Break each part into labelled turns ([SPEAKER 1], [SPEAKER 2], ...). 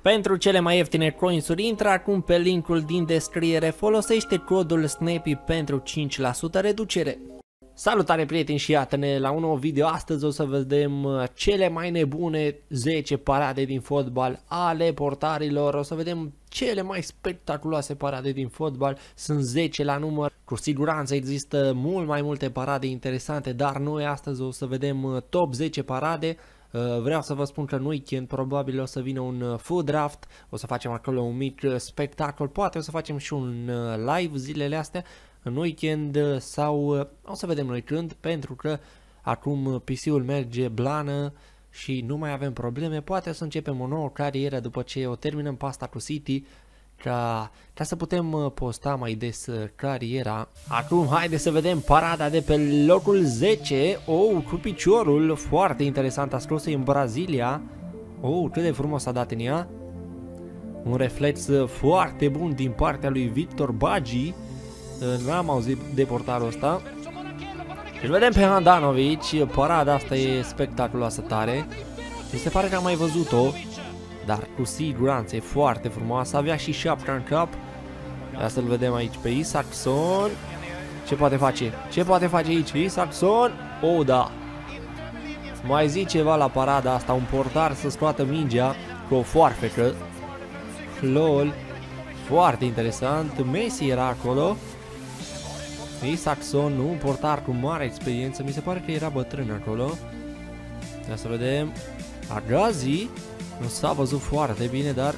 [SPEAKER 1] Pentru cele mai ieftine coinsuri, intră acum pe linkul din descriere, folosește codul SNAPY pentru 5% reducere. Salutare prieteni și iată-ne la un nou video. Astăzi o să vedem cele mai nebune 10 parade din fotbal ale portarilor. O să vedem cele mai spectaculoase parade din fotbal. Sunt 10 la număr. Cu siguranță există mult mai multe parade interesante, dar noi astăzi o să vedem top 10 parade. Vreau să vă spun că în weekend probabil o să vină un food draft, o să facem acolo un mic spectacol, poate o să facem și un live zilele astea în weekend sau o să vedem noi când, pentru că acum PC-ul merge blană și nu mai avem probleme. Poate o să începem o nouă carieră după ce o terminăm pe asta cu City, ca să putem posta mai des cariera. Acum haide să vedem parada de pe locul 10. Cu piciorul, foarte interesant, a scos în Brazilia. Cât de frumos a dat în ea. Un reflex foarte bun din partea lui Victor Bagi. N-am auzit de portarul ăsta. Îl vedem pe Handanovic. Parada asta e spectaculoasă tare. Mi se pare că am mai văzut-o, dar cu siguranță e foarte frumoasă. Avea și șapca în cap. Ia să-l vedem aici pe Isaacson. Ce poate face? Ce poate face aici Isaacson? Da. Mai zi ceva la parada asta. Un portar să scoată mingea cu o foarfecă. LOL. Foarte interesant. Messi era acolo. Isaacson, un portar cu mare experiență. Mi se pare că era bătrân acolo. Ia să vedem. Agazi. Nu s-a văzut foarte bine, dar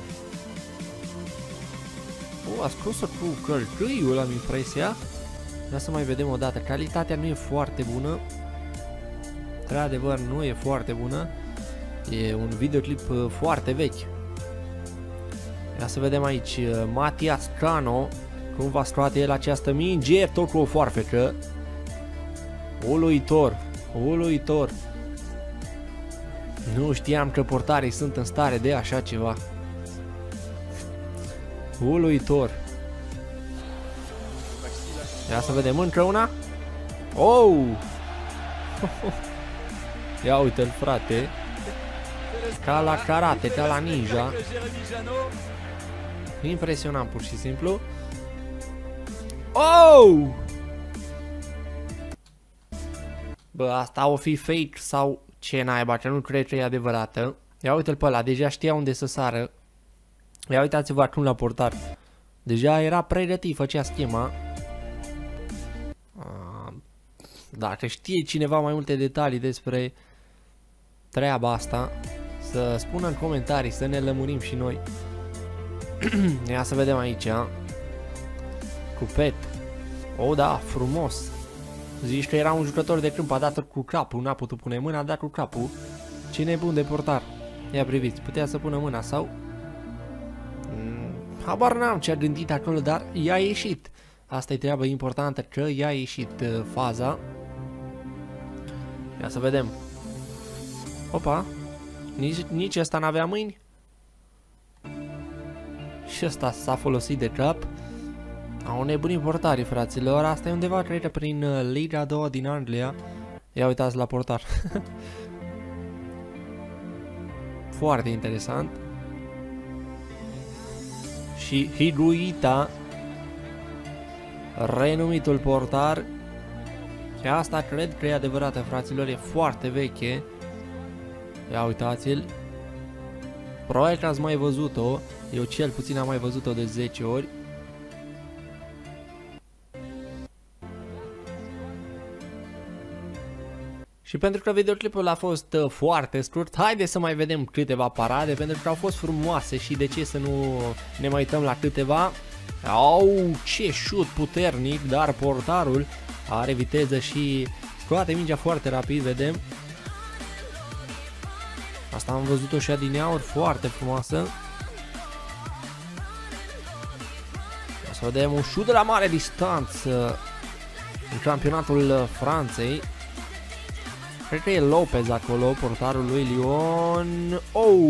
[SPEAKER 1] a scos-o cu călcâiul, am impresia. Ia să mai vedem o dată. Calitatea nu e foarte bună. Într-adevăr, nu e foarte bună. E un videoclip foarte vechi. Ia să vedem aici. Matias Cano. Cum va scoate el această minge? Tot cu o foarfecă. Uluitor. Uluitor. Nu știam că portarii sunt în stare de așa ceva. Uluitor. Ia să vedem încă una. Ia uite-l, frate. Ca la karate, ca la ninja. Impresionant pur și simplu. Bă, asta o fi fake sau ce naiba, că nu cred că e adevărată. Ia uite-l pe ăla, deja știa unde să sară. Ia uitați-vă acum la portar. Deja era pregătit, făcea schema. Dacă știe cineva mai multe detalii despre treaba asta, să spună în comentarii, să ne lămurim și noi. Ia să vedem aici. Cupet. Da, frumos. Zici că era un jucător de câmp, a dat cu capul, n-a putut pune mâna, a dat cu capul. Ce nebun de portar. Ia priviți, putea să pună mâna sau... Habar n-am ce a gândit acolo, dar i-a ieșit. Asta e treaba importantă, că i-a ieșit faza. Ia să vedem. Opa. Nici ăsta n-avea mâini. Și ăsta s-a folosit de cap. Au nebunit portarii, fraților. Asta e undeva, cred că prin Liga 2 din Anglia. Ia uitați la portar. Foarte interesant. Și Higuita, renumitul portar. Și asta cred că e adevărată, fraților. E foarte veche. Ia uitați-l. Probabil că ați mai văzut-o. Eu cel puțin am mai văzut-o de 10 ori. Și pentru că videoclipul a fost foarte scurt, haideți să mai vedem câteva parade, pentru că au fost frumoase și de ce să nu ne mai uităm la câteva. Ce șut puternic, dar portarul are viteză și scoate mingea foarte rapid, vedem. Asta am văzut-o și adineauri, foarte frumoasă. O să vedem un șut de la mare distanță în campionatul Franței. Cred că e Lopez acolo, portarul lui Lyon.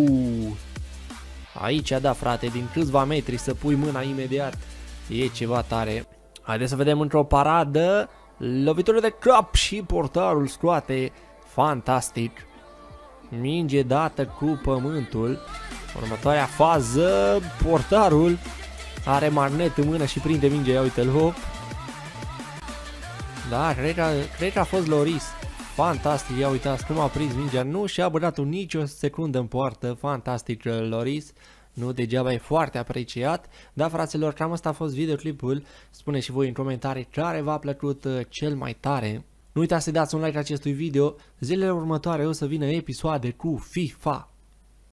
[SPEAKER 1] Aici a dat, frate, din câțiva metri să pui mâna imediat. E ceva tare. Haideți să vedem într-o paradă. Lovitură de cap și portarul scoate. Fantastic. Minge dată cu pământul. Următoarea fază, portarul are magnet în mână și prinde mingea, ia uite-l, hop. Da, cred că a fost Loris. Fantastic, ia uitați cum a prins mingea, nu și-a băgat nicio secundă în poartă, fantastic Loris. Nu degeaba e foarte apreciat. Da, fraților, cam asta a fost videoclipul. Spuneți și voi în comentarii care v-a plăcut cel mai tare. Nu uitați să dați un like acestui video. Zilele următoare o să vină episoade cu FIFA.